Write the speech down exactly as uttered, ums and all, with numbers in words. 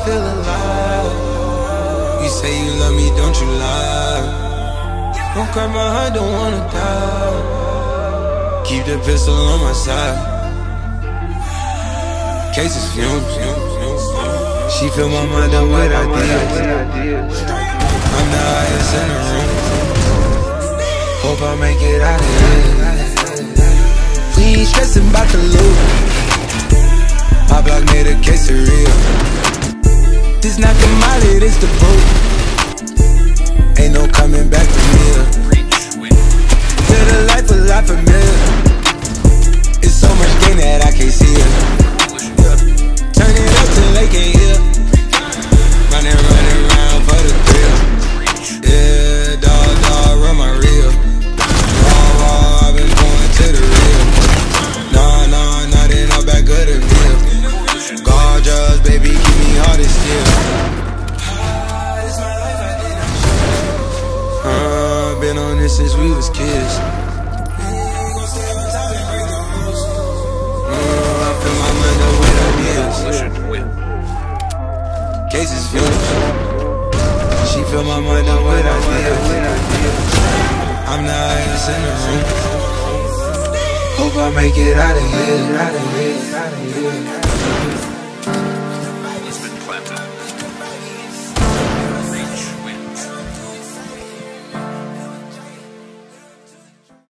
feel alive. You say you love me, don't you lie. Don't cry my heart, don't wanna die. Keep the pistol on my side. Cases fumes. She fill my mind up with ideas. I'm the highest in the room. Hope I make it out of here. We ain't stressing about the loot. My block made a quesadilla. This not the molly, this the boat. Ain't no coming back from here. Live the life a lot familiar. It's so much gain that I can't see it. Turn it up till they can't hear. Running, running around for the thrill. Yeah, dog, dog, run my reel. Raw, raw, I've been going to the real. Nah, nah, not in the back of the meal. Gorgeous, baby, keep me hard as steel. Uh, been on this since we was kids. Cases fumes. She fill my mind up with ideas. I'm the highest in the room. Hope I make it out of here.